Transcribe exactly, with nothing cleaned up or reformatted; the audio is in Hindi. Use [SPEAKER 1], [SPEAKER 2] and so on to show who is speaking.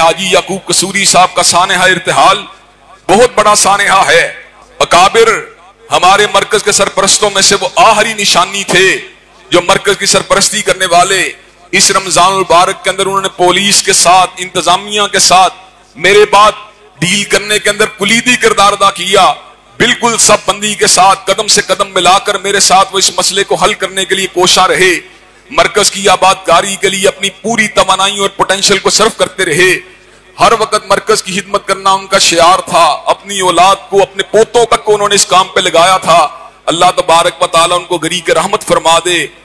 [SPEAKER 1] हाजी याकूब कसूरी साहब का सानेहा इर्तिहाल बहुत बड़ा सानेहा है। अकाबिर हमारे मरकज के सरपरस्तों में से वो आखिरी निशानी थे जो मरकज की सरपरस्ती करने वाले इस रमजान मुबारक के अंदर उन्होंने पुलिस के साथ, इंतजामिया के साथ मेरे बाद डील करने के अंदर कुलीदी किरदार अदा किया। बिल्कुल सब बंदी के साथ कदम से कदम मिलाकर मेरे साथ वो इस मसले को हल करने के लिए कोशा रहे। मरकज की आबादकारी के लिए अपनी पूरी तवानाई और पोटेंशियल को सर्व करते रहे। हर वक्त मरकज की खिदमत करना उनका शियार था। अपनी औलाद को, अपने पोतों तक को उन्होंने इस काम पे लगाया था। अल्लाह तबारक व तआला उनको गरी के रहमत फरमा दे।